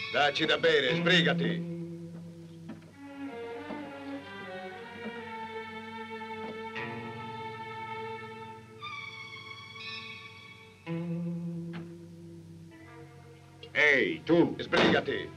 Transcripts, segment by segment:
Dacci da bere, sbrigati. Ehi, tu! Sbrigati.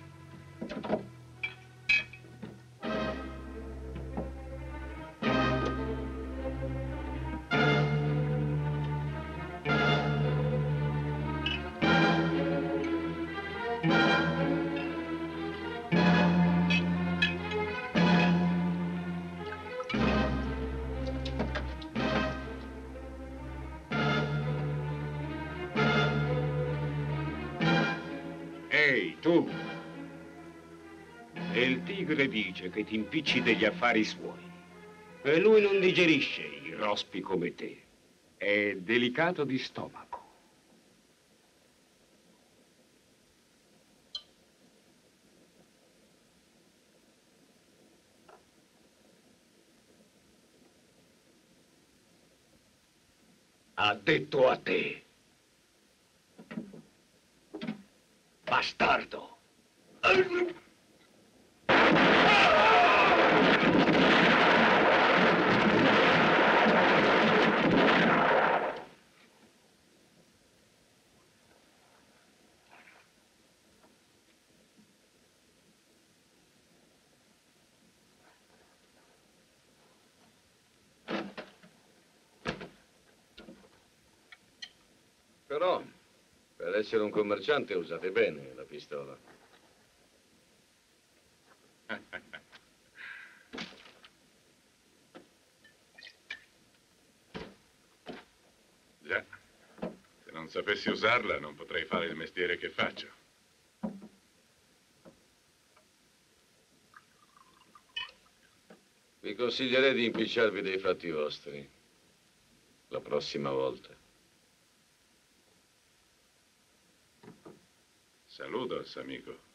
Ehi, tu! E il tigre dice che ti impicci degli affari suoi. E lui non digerisce i rospi come te. È delicato di stomaco. Ha detto a te. Bastardo. Però, per essere un commerciante usate bene la pistola. Già, se non sapessi usarla non potrei fare il mestiere che faccio. Vi consiglierei di impicciarvi dei fatti vostri la prossima volta. Saludos, amico.